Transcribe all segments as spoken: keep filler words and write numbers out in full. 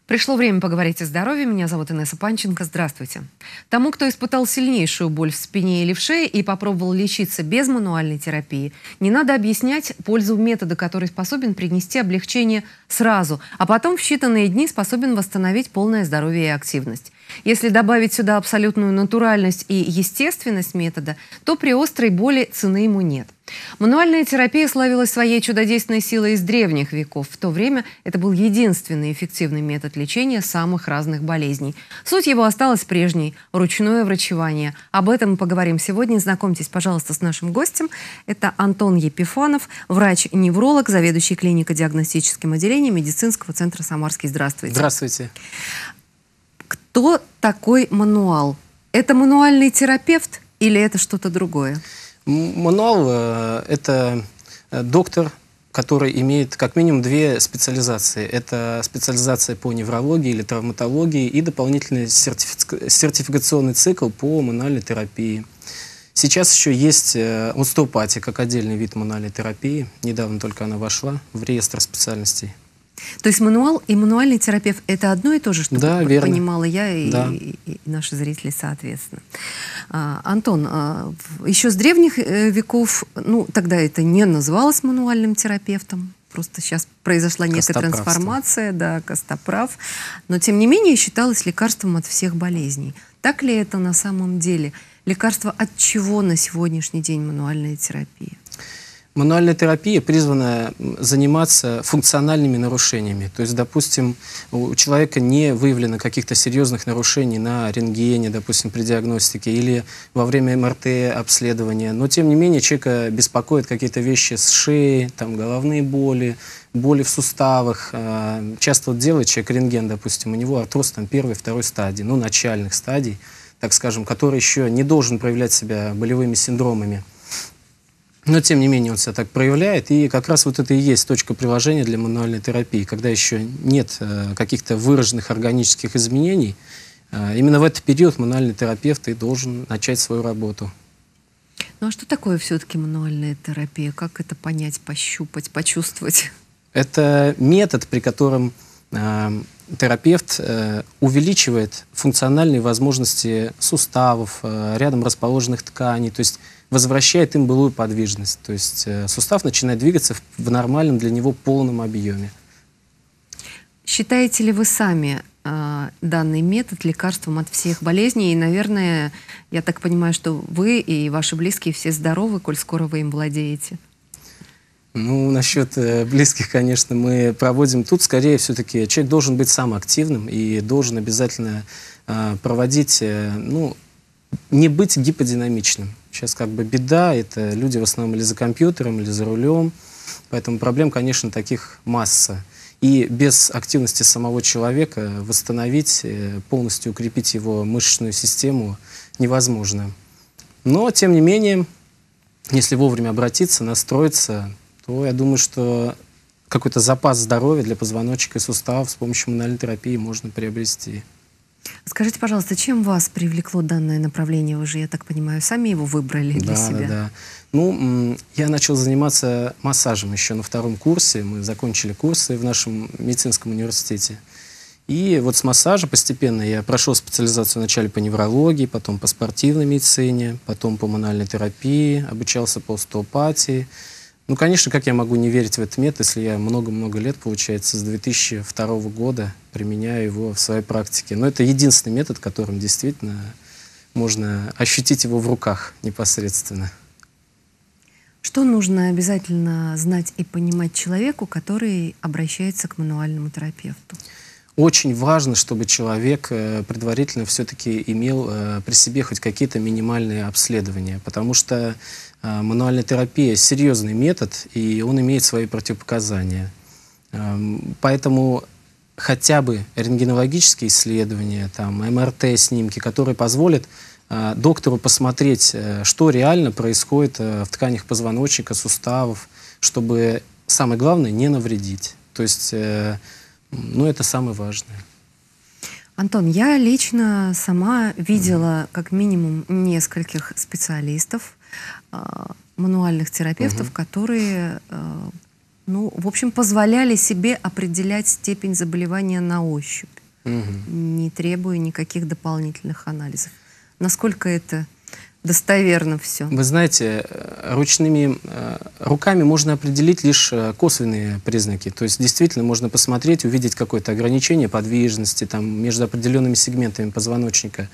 Пришло время поговорить о здоровье. Меня зовут Инесса Панченко. Здравствуйте. Тому, кто испытал сильнейшую боль в спине или в шее и попробовал лечиться без мануальной терапии, не надо объяснять пользу метода, который способен принести облегчение сразу, а потом в считанные дни способен восстановить полное здоровье и активность. Если добавить сюда абсолютную натуральность и естественность метода, то при острой боли цены ему нет. Мануальная терапия славилась своей чудодейственной силой из древних веков. В то время это был единственный эффективный метод лечения самых разных болезней. Суть его осталась прежней – ручное врачевание. Об этом мы поговорим сегодня. Знакомьтесь, пожалуйста, с нашим гостем. Это Антон Епифанов, врач-невролог, заведующий клинико-диагностическим отделением медицинского центра «Самарский». Здравствуйте. Здравствуйте. Кто такой мануал? Это мануальный терапевт или это что-то другое? Мануал э, – это доктор, который имеет как минимум две специализации. Это специализация по неврологии или травматологии и дополнительный сертифи... сертификационный цикл по мануальной терапии. Сейчас еще есть э, остеопатия как отдельный вид мануальной терапии. Недавно только она вошла в реестр специальностей. То есть мануал и мануальный терапевт – это одно и то же, что да, верно. Понимала я и, да. и, и наши зрители соответственно. А, Антон, а, еще с древних веков, ну тогда это не называлось мануальным терапевтом, просто сейчас произошла некая трансформация, да, костоправ, но тем не менее считалось лекарством от всех болезней. Так ли это на самом деле? Лекарство от чего на сегодняшний день мануальная терапия? Мануальная терапия призвана заниматься функциональными нарушениями. То есть, допустим, у человека не выявлено каких-то серьезных нарушений на рентгене, допустим, при диагностике или во время эм эр тэ обследования. Но, тем не менее, человека беспокоят какие-то вещи с шеей, там, головные боли, боли в суставах. Часто вот делает человек рентген, допустим, у него артроз там, первой, второй стадии, ну, начальных стадий, так скажем, который еще не должен проявлять себя болевыми синдромами. Но, тем не менее, он себя так проявляет, и как раз вот это и есть точка приложения для мануальной терапии, когда еще нет э, каких-то выраженных органических изменений. Э, именно в этот период мануальный терапевт и должен начать свою работу. Ну а что такое все-таки мануальная терапия? Как это понять, пощупать, почувствовать? Это метод, при котором э, терапевт э, увеличивает функциональные возможности суставов, э, рядом расположенных тканей, то есть возвращает им былую подвижность. То есть э, сустав начинает двигаться в, в нормальном для него полном объеме. Считаете ли вы сами э, данный метод лекарством от всех болезней? И, наверное, я так понимаю, что вы и ваши близкие все здоровы, коль скоро вы им владеете. Ну, насчет э, близких, конечно, мы проводим. Тут, скорее, все-таки человек должен быть сам активным и должен обязательно э, проводить, э, ну, не быть гиподинамичным. Сейчас как бы беда, это люди в основном или за компьютером, или за рулем. Поэтому проблем, конечно, таких масса. И без активности самого человека восстановить, полностью укрепить его мышечную систему невозможно. Но, тем не менее, если вовремя обратиться, настроиться, то я думаю, что какой-то запас здоровья для позвоночника и суставов с помощью мануальной терапии можно приобрести. Скажите, пожалуйста, чем вас привлекло данное направление? Вы же, я так понимаю, сами его выбрали для да, себя. Да, да. Ну, я начал заниматься массажем еще на втором курсе. Мы закончили курсы в нашем медицинском университете. И вот с массажа постепенно я прошел специализацию вначале по неврологии, потом по спортивной медицине, потом по мануальной терапии, обучался по остеопатии. Ну, конечно, как я могу не верить в этот метод, если я много-много лет, получается, с две тысячи второго года применяю его в своей практике. Но это единственный метод, которым действительно можно ощутить его в руках непосредственно. Что нужно обязательно знать и понимать человеку, который обращается к мануальному терапевту? Очень важно, чтобы человек предварительно все-таки имел при себе хоть какие-то минимальные обследования, потому что мануальная терапия – серьезный метод, и он имеет свои противопоказания. Поэтому хотя бы рентгенологические исследования, там, эм эр тэ-снимки, которые позволят доктору посмотреть, что реально происходит в тканях позвоночника, суставов, чтобы, самое главное, не навредить. То есть, ну, это самое важное. Антон, я лично сама видела как минимум нескольких специалистов, мануальных терапевтов, uh-huh. которые, ну, в общем, позволяли себе определять степень заболевания на ощупь. Угу. не требуя никаких дополнительных анализов. Насколько это достоверно все? Вы знаете, ручными руками можно определить лишь косвенные признаки. То есть действительно можно посмотреть, увидеть какое-то ограничение подвижности там, между определенными сегментами позвоночника.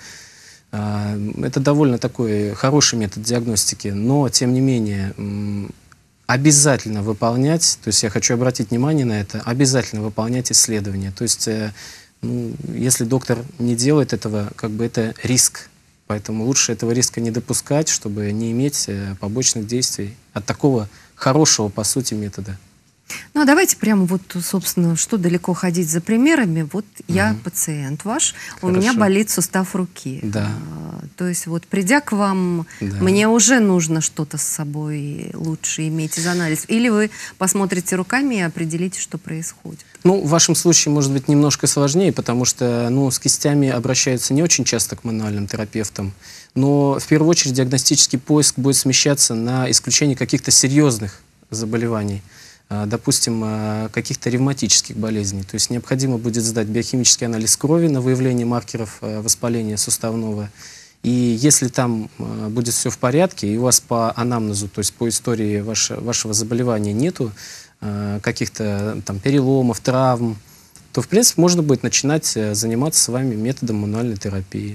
Это довольно такой хороший метод диагностики, но тем не менее обязательно выполнять, то есть я хочу обратить внимание на это, обязательно выполнять исследования. То есть ну, если доктор не делает этого, как бы это риск. Поэтому лучше этого риска не допускать, чтобы не иметь побочных действий от такого хорошего, по сути, метода. Ну, а давайте прямо вот, собственно, что далеко ходить за примерами. Вот я угу. пациент ваш, Хорошо. У меня болит сустав руки. Да. А, то есть вот придя к вам, да. мне уже нужно что-то с собой лучше иметь из анализа. Или вы посмотрите руками и определите, что происходит. Ну, в вашем случае, может быть, немножко сложнее, потому что ну, с кистями обращаются не очень часто к мануальным терапевтам. Но в первую очередь диагностический поиск будет смещаться на исключение каких-то серьезных заболеваний. Допустим, каких-то ревматических болезней. То есть необходимо будет сдать биохимический анализ крови на выявление маркеров воспаления суставного. И если там будет все в порядке, и у вас по анамнезу, то есть по истории ваше, вашего заболевания нету каких-то там переломов, травм, то, в принципе, можно будет начинать заниматься с вами методом мануальной терапии.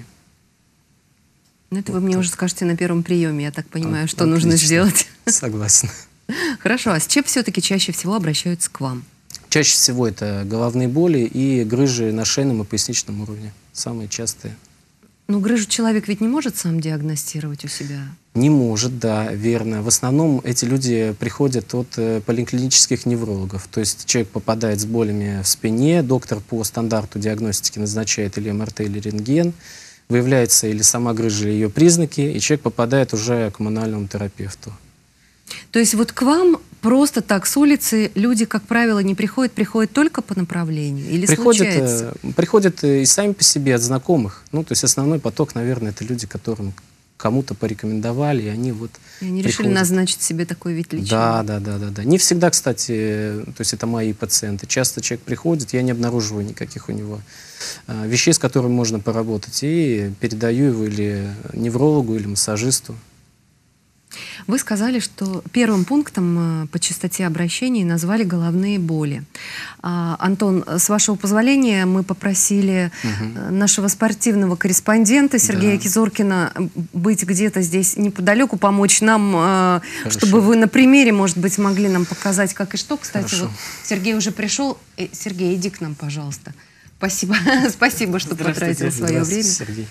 Ну, это вот вы мне так. уже скажете на первом приеме, я так понимаю, а, что отлично. нужно сделать. Согласен. Хорошо, а с чем все-таки чаще всего обращаются к вам? Чаще всего это головные боли и грыжи на шейном и поясничном уровне. Самые частые. Ну, грыжу человек ведь не может сам диагностировать у себя? Не может, да, верно. В основном эти люди приходят от э, поликлинических неврологов. То есть человек попадает с болями в спине, доктор по стандарту диагностики назначает или эм эр тэ, или рентген, выявляется или сама грыжа, или ее признаки, и человек попадает уже к мануальному терапевту. То есть вот к вам просто так с улицы люди, как правило, не приходят, приходят только по направлению? Или приходят, случается? Приходят и сами по себе от знакомых. Ну, то есть основной поток, наверное, это люди, которым кому-то порекомендовали, и они вот И они приходят. решили назначить себе такой вид лечения? Да, да, да, да, да. Не всегда, кстати, то есть это мои пациенты. Часто человек приходит, я не обнаруживаю никаких у него а, вещей, с которыми можно поработать, и передаю его или неврологу, или массажисту. Вы сказали, что первым пунктом по частоте обращений назвали головные боли. А, Антон, с вашего позволения, мы попросили угу. нашего спортивного корреспондента Сергея да. Кизоркина быть где-то здесь неподалеку, помочь нам, а, чтобы вы на примере, может быть, могли нам показать, как и что. Кстати, вот Сергей уже пришел. Сергей, иди к нам, пожалуйста. Спасибо, Спасибо, что потратил свое время. Сергей.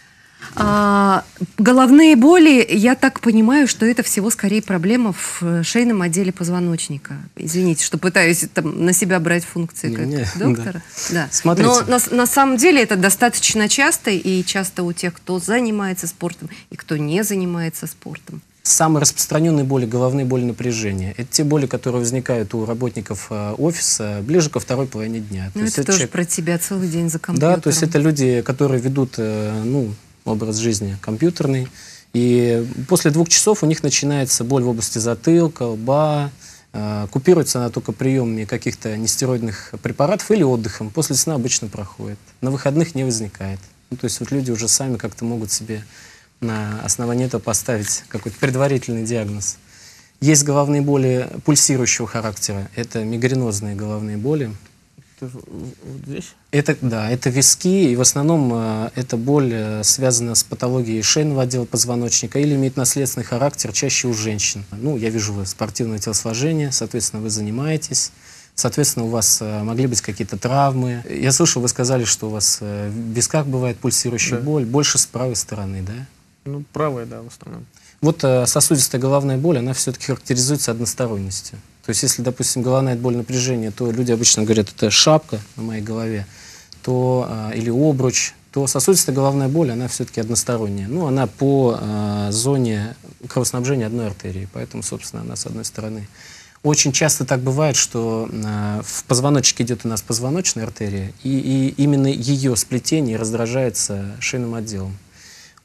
А, головные боли, я так понимаю, что это всего скорее проблема в шейном отделе позвоночника. Извините, что пытаюсь там, на себя брать функции не, как не, доктора. Да. Да. Но на, на самом деле это достаточно часто, и часто у тех, кто занимается спортом и кто не занимается спортом. Самые распространенные боли, головные боли напряжения, это те боли, которые возникают у работников офиса ближе ко второй половине дня. Ну, это, это тоже человек... про тебя целый день за компьютером. Да, то есть это люди, которые ведут, ну, образ жизни компьютерный, и после двух часов у них начинается боль в области затылка, лба, э, купируется она только приемами каких-то нестероидных препаратов или отдыхом, после сна обычно проходит, на выходных не возникает. Ну, то есть вот люди уже сами как-то могут себе на основании этого поставить какой-то предварительный диагноз. Есть головные боли пульсирующего характера, это мигренозные головные боли. Здесь? Это, да, это виски, и в основном э, эта боль э, связана с патологией шейного отдела позвоночника или имеет наследственный характер чаще у женщин. Ну, я вижу, вы спортивное телосложение, соответственно, вы занимаетесь, соответственно, у вас э, могли быть какие-то травмы. Я слышал, вы сказали, что у вас э, в висках бывает пульсирующая да. боль, больше с правой стороны, да? Ну, правая, да, в основном. Вот э, сосудистая головная боль, она все-таки характеризуется односторонностью. То есть, если, допустим, головная боль напряжения, то люди обычно говорят, это шапка на моей голове, то, э, или обруч, то сосудистая головная боль, она все-таки односторонняя. Ну, она по э, зоне кровоснабжения одной артерии, поэтому, собственно, она с одной стороны. Очень часто так бывает, что э, в позвоночнике идет у нас позвоночная артерия, и, и именно ее сплетение раздражается шейным отделом.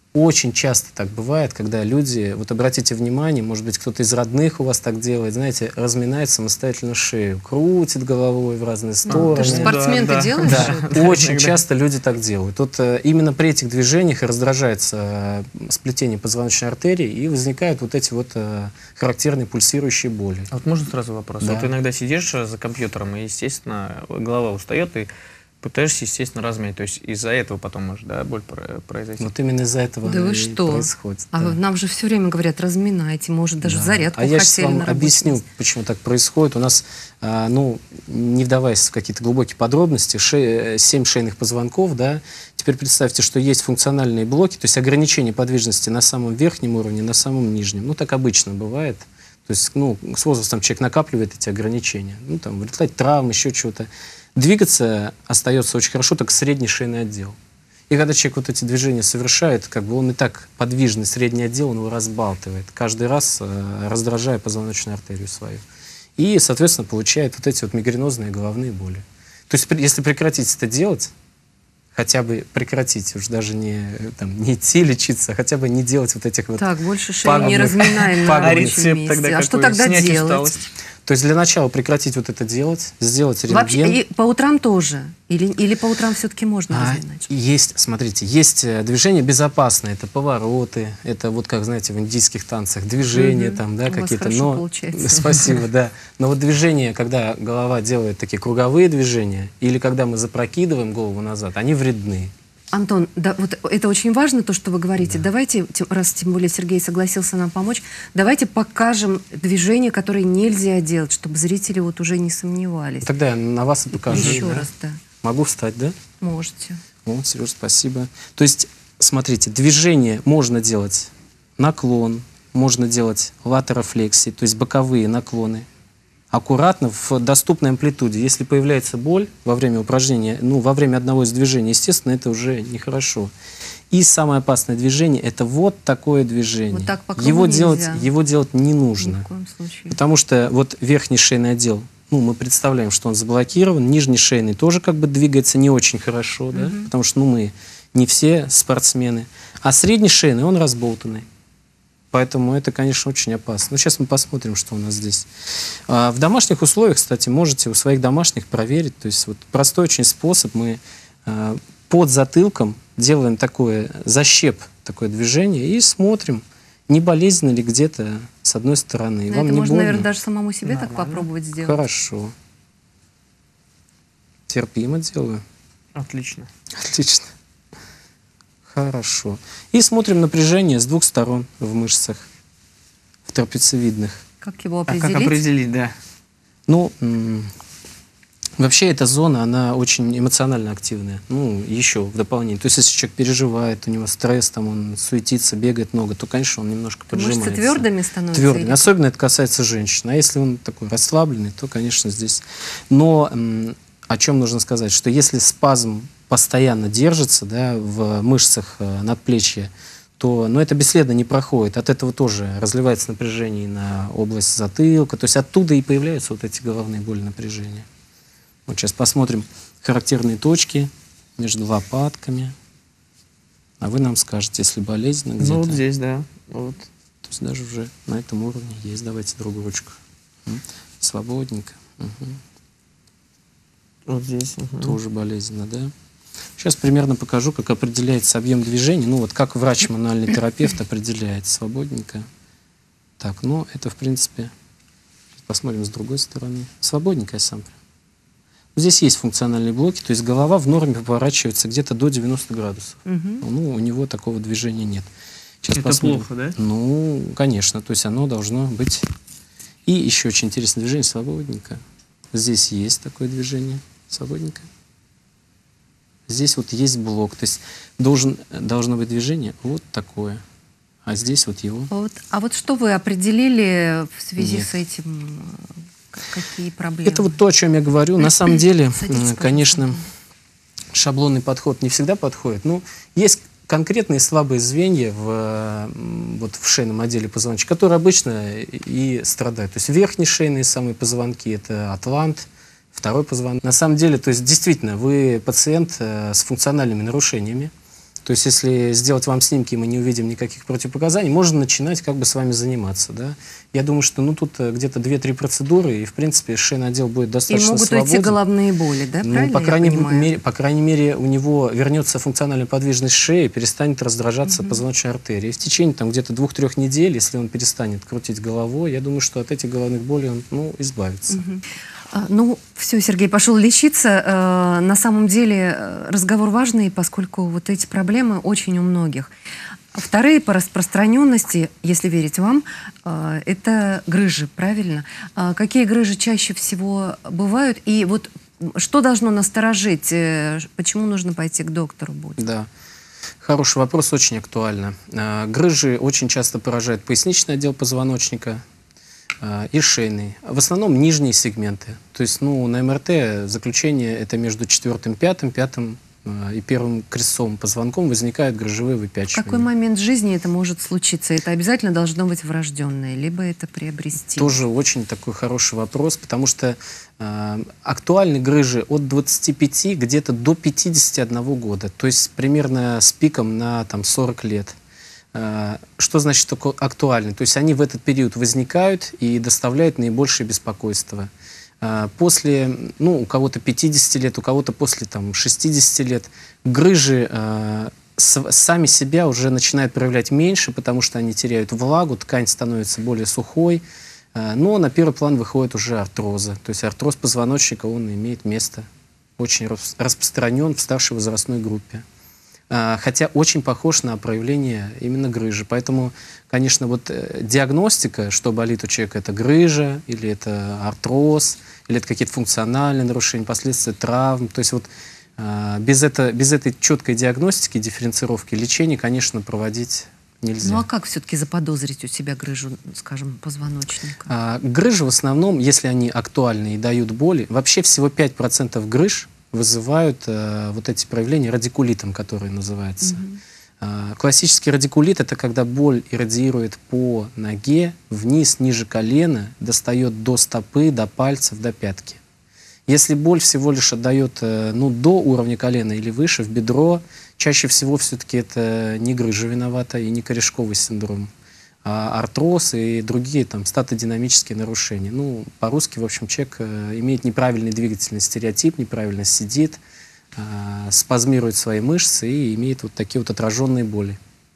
Очень часто так бывает, когда люди, вот обратите внимание, может быть, кто-то из родных у вас так делает, знаете, разминает самостоятельно шею, крутит головой в разные стороны. Ты же спортсмен, Да, ты да. делаешь Да, это? очень часто люди так делают. Вот э, именно при этих движениях и раздражается э, сплетение позвоночной артерии, и возникают вот эти вот э, характерные пульсирующие боли. А вот можно сразу вопрос? Да. Вот иногда сидишь за компьютером, и, естественно, голова устает, и пытаешься, естественно, размять. То есть из-за этого потом может, да, боль про- произойти. Вот именно из-за этого Да вы и что? происходит. А да. нам же все время говорят, разминайте, может, даже Да. в зарядку А я хотели сейчас вам на работе объясню, вместе. почему так происходит. У нас, а, ну, не вдаваясь в какие-то глубокие подробности, ше- семь шейных позвонков, да. Теперь представьте, что есть функциональные блоки, то есть ограничение подвижности на самом верхнем уровне, на самом нижнем. Ну, так обычно бывает. То есть, ну, с возрастом человек накапливает эти ограничения. Ну, там, вылетать травм, еще чего-то. Двигаться остается очень хорошо только средний шейный отдел. И когда человек вот эти движения совершает, как бы он и так подвижный средний отдел, он его разбалтывает, каждый раз э, раздражая позвоночную артерию свою. И, соответственно, получает вот эти вот мигренозные головные боли. То есть, при- если прекратить это делать, хотя бы прекратить, уж даже не, э, там, не идти лечиться, а хотя бы не делать вот этих вот... Так, больше шею не пагубных- разминаем на пагубных. А рабочем рецепт месте. тогда А что какой? тогда Снять делать? усталость? То есть для начала прекратить вот это делать, сделать Вообще, рентген. и по утрам тоже? Или, или по утрам все-таки можно А, разминать? есть, смотрите, есть э, движения безопасные, это повороты, это вот как, знаете, в индийских танцах, движения Мгм. там, да, У вас какие-то. хорошо Но получается. спасибо, да. Но вот движения, когда голова делает такие круговые движения, или когда мы запрокидываем голову назад, они вредны. Антон, да, вот это очень важно, то, что вы говорите. Давайте, тем- раз тем более Сергей согласился нам помочь, давайте покажем движения, которые нельзя делать, чтобы зрители вот уже не сомневались. Тогда я на вас и покажу. Еще да. раз, да, Могу встать, да? можете. Вот, Сереж, спасибо. То есть, смотрите, движение можно делать наклон, можно делать латерофлексии, то есть боковые наклоны. Аккуратно, в доступной амплитуде. Если появляется боль во время упражнения, ну, во время одного из движений, естественно, это уже нехорошо. И самое опасное движение – это вот такое движение. Вот так по кругу его, нельзя. делать, его делать не Ни нужно. в коем случае. Потому что вот верхний шейный отдел, ну, мы представляем, что он заблокирован, нижний шейный тоже как бы двигается не очень хорошо, да, потому что, ну, мы не все спортсмены. А средний шейный, он разболтанный. Поэтому это, конечно, очень опасно. Ну, сейчас мы посмотрим, что у нас здесь. А, в домашних условиях, кстати, можете у своих домашних проверить. То есть вот простой очень способ. Мы а, под затылком делаем такое, защеп, такое движение и смотрим, не болезненно ли где-то с одной стороны. Ну, Вам это не можно, больно? наверное, даже самому себе так Нормально. попробовать сделать. Хорошо. Терпимо делаю. Отлично. Отлично. Хорошо. И смотрим напряжение с двух сторон в мышцах, в трапециевидных. Как его А определить? как определить, да? Ну, м, вообще эта зона, она очень эмоционально активная. Ну, еще в дополнение. То есть, если человек переживает, у него стресс, там он суетится, бегает много, то, конечно, он немножко поджимается. Мышцы твердыми становятся? Твердыми. или- Особенно это касается женщин. А если он такой расслабленный, то, конечно, здесь... Но м, о чем нужно сказать? Что если спазм постоянно держится, да, в мышцах э, надплечья, то, ну, это бесследно не проходит. От этого тоже разливается напряжение на область затылка. То есть оттуда и появляются вот эти головные боли, напряжения. Вот сейчас посмотрим характерные точки между лопатками. А вы нам скажете, если болезненно где-то. Ну, вот здесь, да. Вот. То есть даже уже на этом уровне есть. Давайте другую ручку. М. Свободненько. Мгм. Вот здесь. мгм. Тоже болезненно, да? Сейчас примерно покажу, как определяется объем движения. Ну вот как врач-мануальный терапевт определяет. Свободненько. Так, ну это в принципе... Посмотрим с другой стороны. Свободненько я сам. Здесь есть функциональные блоки, то есть голова в норме поворачивается где-то до девяноста градусов. Мгм. Ну, у него такого движения нет. Сейчас Это посмотрим. плохо, да? Ну, конечно, то есть оно должно быть. И еще очень интересное движение, свободненько. Здесь есть такое движение, свободненько. Здесь вот есть блок, то есть должен, должно быть движение вот такое. А здесь вот его. Вот. А вот что вы определили в связи Нет. с этим? К- Какие проблемы? Это вот то, о чем я говорю. На самом деле, Садитесь, м, пожалуйста. конечно, шаблонный подход не всегда подходит. Ну, есть конкретные слабые звенья в, м, вот в шейном отделе позвоночника, которые обычно и страдают. То есть верхние шейные самые позвонки – это атлант, второй позвонок. На самом деле, то есть действительно, вы пациент э, с функциональными нарушениями. То есть, если сделать вам снимки, и мы не увидим никаких противопоказаний, можно начинать как бы с вами заниматься, да. Я думаю, что ну тут где-то две-три процедуры, и в принципе шейный отдел будет достаточно свободен. И могут свободен. уйти головные боли, да? Ну, Правильно по крайней, я понимаю? мере, по крайней мере, у него вернется функциональная подвижность шеи, перестанет раздражаться Мгм. позвоночная артерия. И в течение там где-то двух-трех недель, если он перестанет крутить головой, я думаю, что от этих головных болей он ну, избавится. Мгм. А, Ну, все, Сергей пошел лечиться. Э, На самом деле э, разговор важный, поскольку вот эти проблемы очень у многих. Вторые по распространенности, если верить вам, э, это грыжи, правильно? А Какие грыжи чаще всего бывают? И вот что должно насторожить? э, Почему нужно пойти к доктору будет? Да. Хороший вопрос, очень актуально. А, Грыжи очень часто поражают поясничный отдел позвоночника а, и шейный. В основном нижние сегменты. То есть, ну, на эм эр тэ заключение это между четвертым, пятым, пятым а, и первым крестцовым позвонком возникают грыжевые В выпячивания. какой момент жизни это может случиться? Это обязательно должно быть врожденное, либо это приобрести? Тоже очень такой хороший вопрос, потому что э, актуальны грыжи от двадцати пяти где-то до пятидесяти одного года, то есть примерно с пиком на там, сорок лет. Э, что значит такое актуальны? То есть они в этот период возникают и доставляют наибольшее беспокойство. Э, после, ну, у кого-то пятидесяти лет, у кого-то после там, шестидесяти лет грыжи э, с- сами себя уже начинают проявлять меньше, потому что они теряют влагу, ткань становится более сухой. Э, Но на первый план выходит уже артроза. То есть артроз позвоночника, он имеет место, очень рас- распространен в старшей возрастной группе. Э, Хотя очень похож на проявление именно грыжи. Поэтому, конечно, вот э, диагностика, что болит у человека, это грыжа, или это артроз, или это какие-то функциональные нарушения, последствия травм. То есть вот э, без, это, без этой четкой диагностики, дифференцировки, лечения, конечно, проводить нельзя. Ну а как все-таки заподозрить у себя грыжу, скажем, позвоночника? А, Грыжи в основном, если они актуальны и дают боли, вообще всего пять процентов грыж вызывают э, вот эти проявления радикулитом, которые называются. Мгм. А, Классический радикулит — это когда боль иррадиирует по ноге, вниз, ниже колена, достает до стопы, до пальцев, до пятки. Если боль всего лишь отдает э, ну, до уровня колена или выше, в бедро, чаще всего все-таки это не грыжа виновата и не корешковый синдром, а артроз и другие там статодинамические нарушения. Ну, по-русски, в общем, человек э, имеет неправильный двигательный стереотип, неправильно сидит, э, спазмирует свои мышцы и имеет вот такие вот отраженные боли.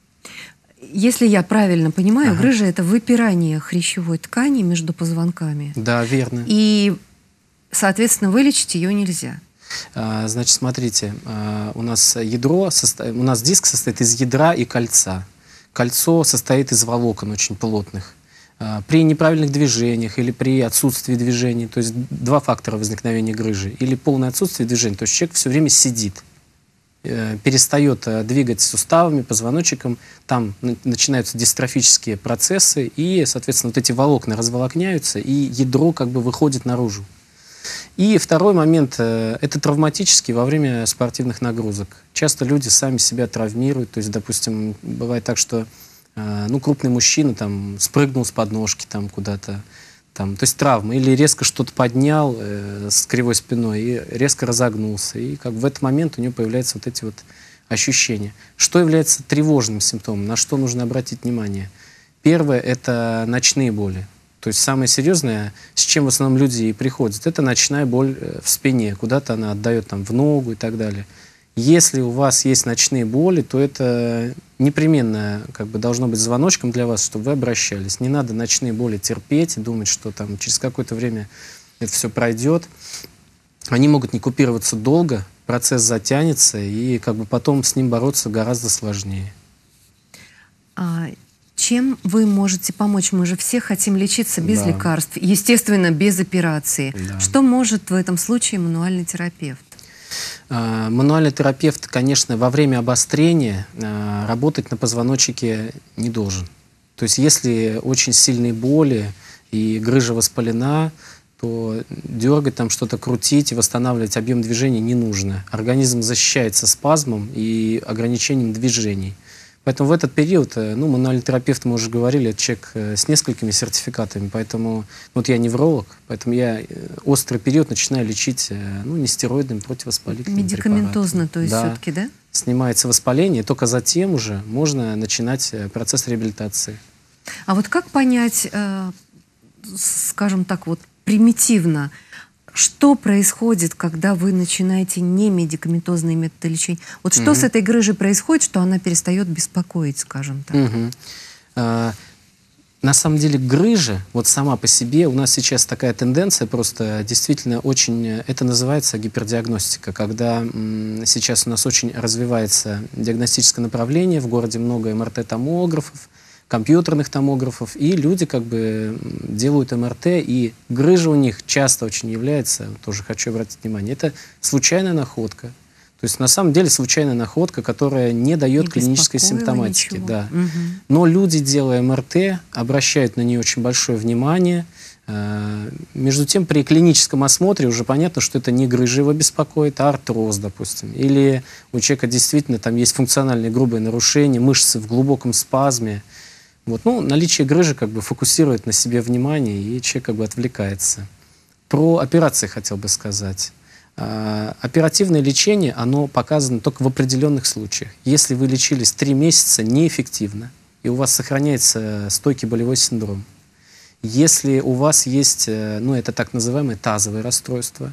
Если я правильно понимаю, Ага. грыжа — это выпирание хрящевой ткани между позвонками. Да, верно. И, соответственно, вылечить ее нельзя. А, Значит, смотрите, а, у нас ядро, состо- у нас диск состоит из ядра и кольца. Кольцо состоит из волокон очень плотных. А, При неправильных движениях или при отсутствии движений, то есть два фактора возникновения грыжи, или полное отсутствие движений, то есть человек все время сидит, э, перестает э, двигать суставами, позвоночником, там на- начинаются дистрофические процессы, и, соответственно, вот эти волокна разволокняются, и ядро как бы выходит наружу. И второй момент э, – это травматический во время спортивных нагрузок. Часто люди сами себя травмируют. То есть, допустим, бывает так, что э, ну, крупный мужчина там, спрыгнул с подножки там, куда-то, там, то есть травма, или резко что-то поднял э, с кривой спиной и резко разогнулся. И как в этот момент у него появляются вот эти вот ощущения. Что является тревожным симптомом? На что нужно обратить внимание? Первое – это ночные боли. То есть самое серьезное, с чем в основном люди и приходят, это ночная боль э, в спине, куда-то она отдает там, в ногу и так далее. Если у вас есть ночные боли, то это непременно как бы, должно быть звоночком для вас, чтобы вы обращались. Не надо ночные боли терпеть и думать, что там, через какое-то время это все пройдет. Они могут не купироваться долго, процесс затянется, и как бы, потом с ним бороться гораздо сложнее. А чем вы можете помочь? Мы же все хотим лечиться без Да. лекарств, естественно, без операции. Да. Что может в этом случае мануальный терапевт? А, Мануальный терапевт, конечно, во время обострения а, работать на позвоночнике не должен. То есть если очень сильные боли и грыжа воспалена, то дергать, там что-то крутить и восстанавливать объем движения не нужно. Организм защищается спазмом и ограничением движений. Поэтому в этот период, ну, мануальный терапевт, мы уже говорили, это человек с несколькими сертификатами, поэтому, вот я невролог, поэтому я острый период начинаю лечить, ну, нестероидными противовоспалительными медикаментозно, то есть да. все-таки, да? Снимается воспаление, только затем уже можно начинать процесс реабилитации. А вот как понять, скажем так, вот примитивно, что происходит, когда вы начинаете немедикаментозные методы лечения? Вот что угу. с этой грыжей происходит, что она перестает беспокоить, скажем так? Угу. А, на самом деле грыжа, вот сама по себе, у нас сейчас такая тенденция, просто действительно очень, это называется гипердиагностика, когда м, сейчас у нас очень развивается диагностическое направление, в городе много эм эр тэ-томографов, компьютерных томографов, и люди как бы делают эм эр тэ, и грыжа у них часто очень является, тоже хочу обратить внимание, это случайная находка. То есть на самом деле случайная находка, которая не дает не клинической симптоматики. Да. Угу. Но люди, делая эм эр тэ, обращают на нее очень большое внимание. Между тем, при клиническом осмотре уже понятно, что это не грыжа его беспокоит, а артроз, допустим. Или у человека действительно там есть функциональные грубые нарушения, мышцы в глубоком спазме. Вот, ну, наличие грыжи как бы фокусирует на себе внимание, и человек как бы отвлекается. Про операции хотел бы сказать. А, оперативное лечение, оно показано только в определенных случаях. Если вы лечились три месяца неэффективно, и у вас сохраняется стойкий болевой синдром, если у вас есть, ну, это так называемое тазовое расстройство,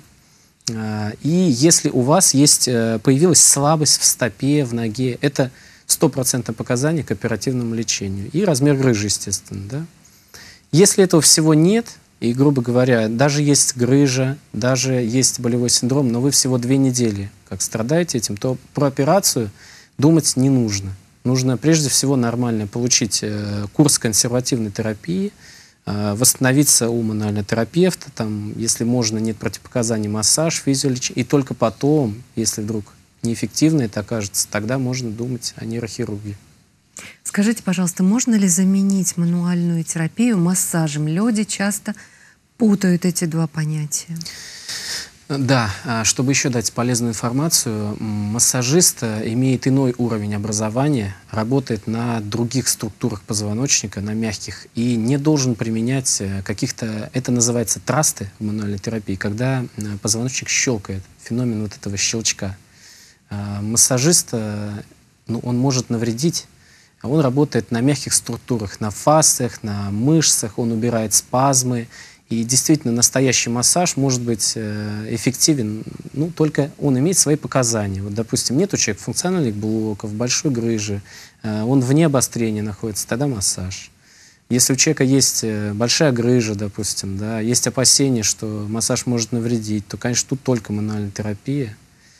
а, и если у вас есть, появилась слабость в стопе, в ноге, это сто процентов показаний к оперативному лечению. И размер грыжи, естественно. Да? Если этого всего нет, и, грубо говоря, даже есть грыжа, даже есть болевой синдром, но вы всего две недели как страдаете этим, то про операцию думать не нужно. Нужно прежде всего нормально получить э, курс консервативной терапии, э, восстановиться у мануального терапевта, там, если можно, нет противопоказаний, массаж, физиолечение, и только потом, если вдруг неэффективно это окажется, тогда можно думать о нейрохирургии. Скажите, пожалуйста, можно ли заменить мануальную терапию массажем? Люди часто путают эти два понятия. Да, чтобы еще дать полезную информацию, массажист имеет иной уровень образования, работает на других структурах позвоночника, на мягких, и не должен применять каких-то, это называется трасты в мануальной терапии, когда позвоночник щелкает, феномен вот этого щелчка. Массажист, ну, он может навредить, а он работает на мягких структурах, на фасциях, на мышцах, он убирает спазмы. И действительно, настоящий массаж может быть эффективен, ну, только он имеет свои показания. Вот, допустим, нет у человека функциональных блоков, большой грыжи, он вне обострения находится, тогда массаж. Если у человека есть большая грыжа, допустим, да, есть опасения, что массаж может навредить, то, конечно, тут только мануальная терапия.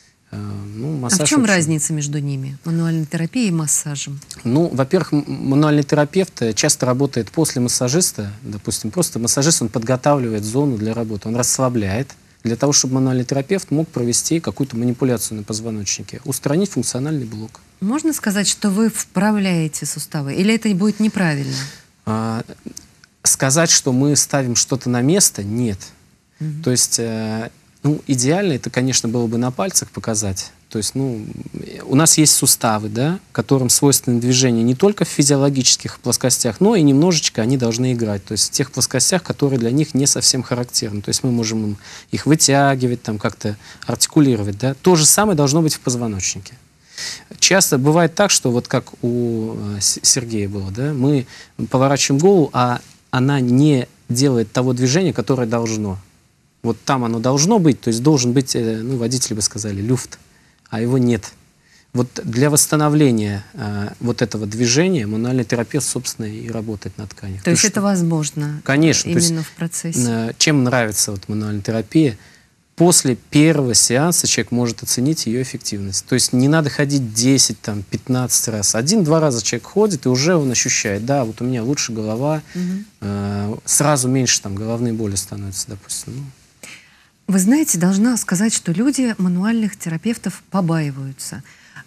Ну, массаж а в чем вообще... разница между ними, мануальной терапией и массажем? Ну, во-первых, мануальный терапевт часто работает после массажиста, допустим, просто массажист, он подготавливает зону для работы, он расслабляет, для того, чтобы мануальный терапевт мог провести какую-то манипуляцию на позвоночнике, устранить функциональный блок. Можно сказать, что вы вправляете суставы, или это будет неправильно? А, сказать, что мы ставим что-то на место, нет. Угу. То есть... Ну, идеально это, конечно, было бы на пальцах показать. То есть, ну, у нас есть суставы, да, которым свойственны движения не только в физиологических плоскостях, но и немножечко они должны играть. То есть в тех плоскостях, которые для них не совсем характерны. То есть мы можем их вытягивать, там как-то артикулировать, да. То же самое должно быть в позвоночнике. Часто бывает так, что вот как у Сергея было, да, мы поворачиваем голову, а она не делает того движения, которое должно. Вот там оно должно быть, то есть должен быть, ну, водители бы сказали, люфт, а его нет. Вот для восстановления э, вот этого движения мануальный терапевт, собственно, и работает на тканях. То, то есть что, это возможно? Конечно. Именно то есть, в процессе? Э, чем нравится вот мануальная терапия? После первого сеанса человек может оценить ее эффективность. То есть не надо ходить десять, там, пятнадцать раз. Один-два раза человек ходит, и уже он ощущает, да, вот у меня лучше голова, угу. э, сразу меньше там головные боли становятся, допустим. Ну. Вы знаете, должна сказать, что люди мануальных терапевтов побаиваются.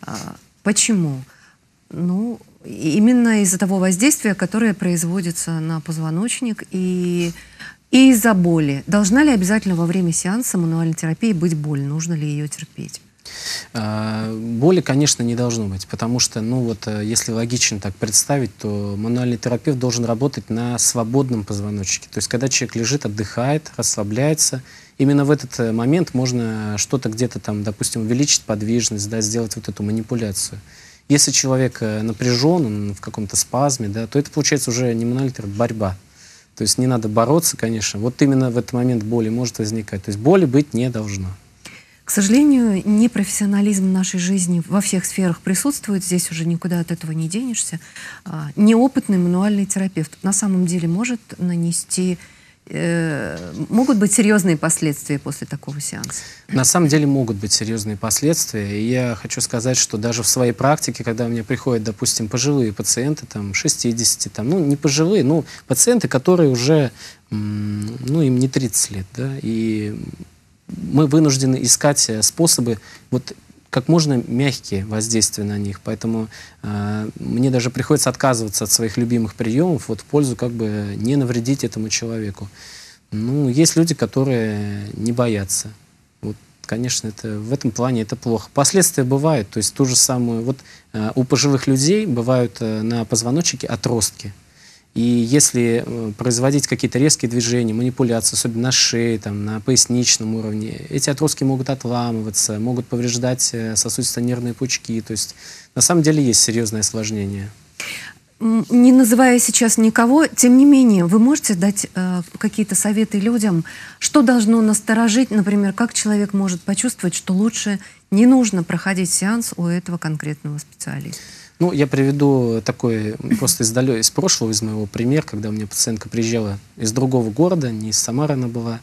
Почему? Ну, именно из-за того воздействия, которое производится на позвоночник, и, и из-за боли. Должна ли обязательно во время сеанса мануальной терапии быть боль? Нужно ли ее терпеть? Боли, конечно, не должно быть, потому что, ну вот, если логично так представить, то мануальный терапевт должен работать на свободном позвоночнике. То есть, когда человек лежит, отдыхает, расслабляется, именно в этот момент можно что-то где-то там, допустим, увеличить подвижность, да, сделать вот эту манипуляцию. Если человек напряжен, он в каком-то спазме, да, то это получается уже не мануальный терапевт, борьба. То есть не надо бороться, конечно. Вот именно в этот момент боли может возникать. То есть боли быть не должно. К сожалению, непрофессионализм в нашей жизни во всех сферах присутствует. Здесь уже никуда от этого не денешься. Неопытный мануальный терапевт на самом деле может нанести... Э, могут быть серьезные последствия после такого сеанса? На самом деле могут быть серьезные последствия. И я хочу сказать, что даже в своей практике, когда у меня приходят, допустим, пожилые пациенты, там, шестидесяти, там, ну, не пожилые, но пациенты, которые уже, ну, им не тридцать лет, да, и мы вынуждены искать способы, вот, как можно мягкие воздействия на них. Поэтому э, мне даже приходится отказываться от своих любимых приемов вот, в пользу как бы не навредить этому человеку. Ну, есть люди, которые не боятся. Вот, конечно, это, в этом плане это плохо. Последствия бывают. То есть ту же самую... Вот э, у пожилых людей бывают э, на позвоночнике отростки. И если э, производить какие-то резкие движения, манипуляции, особенно на шее, там, на поясничном уровне, эти отростки могут отламываться, могут повреждать э, сосудисто-нервные пучки. То есть на самом деле есть серьезное осложнение. Не называя сейчас никого, тем не менее, вы можете дать э, какие-то советы людям, что должно насторожить, например, как человек может почувствовать, что лучше не нужно проходить сеанс у этого конкретного специалиста? Ну, я приведу такой просто из, далё... из прошлого, из моего пример, когда у меня пациентка приезжала из другого города, не из Самары она была,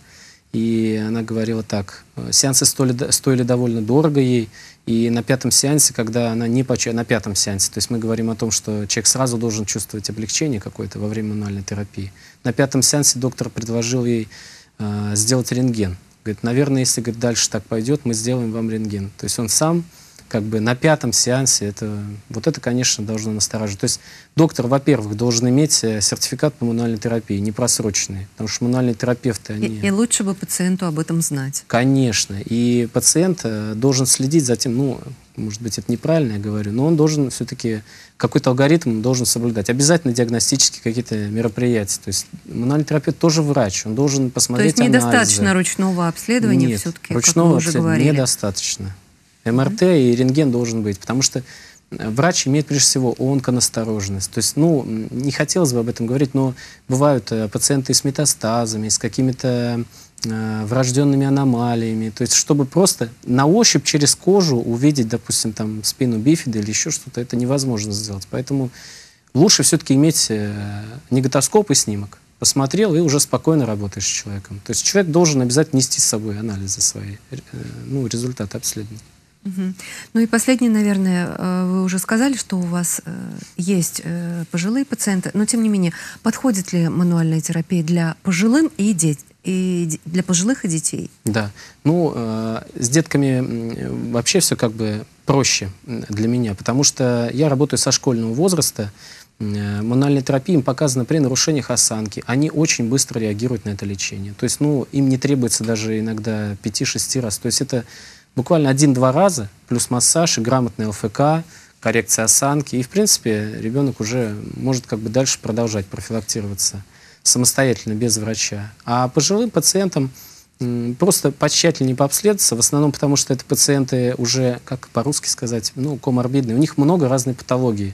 и она говорила так, сеансы стоили, стоили довольно дорого ей, и на пятом сеансе, когда она не почувствовала, на пятом сеансе, то есть мы говорим о том, что человек сразу должен чувствовать облегчение какое-то во время мануальной терапии, на пятом сеансе доктор предложил ей э, сделать рентген. Говорит, наверное, если говорит, дальше так пойдет, мы сделаем вам рентген. То есть он сам как бы на пятом сеансе, это, вот это, конечно, должно настораживать. То есть доктор, во-первых, должен иметь сертификат по мануальной терапии, не просроченный, потому что мануальные терапевты, они... И, и лучше бы пациенту об этом знать. Конечно, и пациент должен следить за тем, ну, может быть, это неправильно я говорю, но он должен все-таки, какой-то алгоритм должен соблюдать. Обязательно диагностические какие-то мероприятия. То есть мануальный терапевт тоже врач, он должен посмотреть анализы. То есть недостаточно ручного обследования все-таки, ручного как мы уже говорили? недостаточно. эм эр тэ и рентген должен быть, потому что врач имеет прежде всего онконастороженность. То есть, ну, не хотелось бы об этом говорить, но бывают э, пациенты с метастазами, с какими-то э, врожденными аномалиями. То есть, чтобы просто на ощупь через кожу увидеть, допустим, там спину бифида или еще что-то, это невозможно сделать. Поэтому лучше все-таки иметь э, неготоскоп и снимок. Посмотрел и уже спокойно работаешь с человеком. То есть человек должен обязательно нести с собой анализы свои, э, ну, результаты обследования. Угу. Ну и последнее, наверное, вы уже сказали, что у вас есть пожилые пациенты, но тем не менее, подходит ли мануальная терапия для пожилых и, дет... и для пожилых и детей? Да. Ну, э, с детками вообще все как бы проще для меня, потому что я работаю со школьного возраста. Мануальной терапии им показано при нарушениях осанки. Они очень быстро реагируют на это лечение. То есть, ну, им не требуется даже иногда пяти-шести раз. То есть это буквально один-два раза, плюс массаж и грамотный эл эф ка, коррекция осанки. И, в принципе, ребенок уже может как бы дальше продолжать профилактироваться самостоятельно, без врача. А пожилым пациентам просто потщательнее пообследоваться, в основном потому, что это пациенты уже, как по-русски сказать, ну, коморбидные. У них много разной патологии.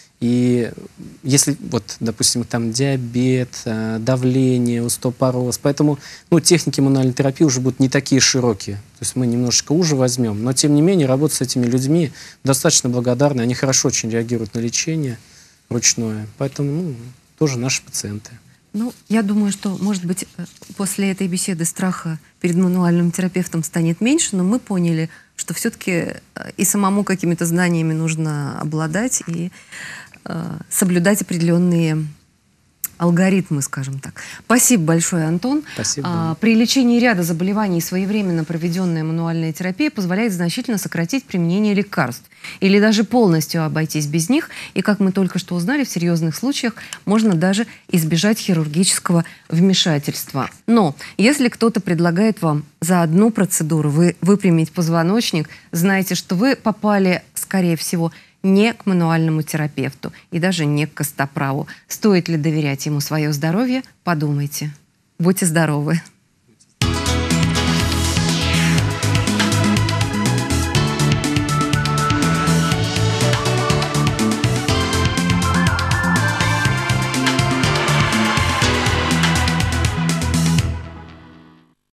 И если, вот, допустим, там диабет, давление, остеопороз, поэтому, ну, техники мануальной терапии уже будут не такие широкие. То есть мы немножечко уже возьмем. Но, тем не менее, работать с этими людьми достаточно благодарны. Они хорошо очень реагируют на лечение ручное. Поэтому, ну, тоже наши пациенты. Ну, я думаю, что, может быть, после этой беседы страха перед мануальным терапевтом станет меньше, но мы поняли, что все-таки и самому какими-то знаниями нужно обладать и э, соблюдать определенные алгоритмы, скажем так. Спасибо большое, Антон. Спасибо. А, при лечении ряда заболеваний своевременно проведенная мануальная терапия позволяет значительно сократить применение лекарств или даже полностью обойтись без них. И, как мы только что узнали, в серьезных случаях можно даже избежать хирургического вмешательства. Но если кто-то предлагает вам за одну процедуру вы выпрямить позвоночник, знайте, что вы попали, скорее всего, не к мануальному терапевту и даже не к костоправу. Стоит ли доверять ему свое здоровье? Подумайте. Будьте здоровы!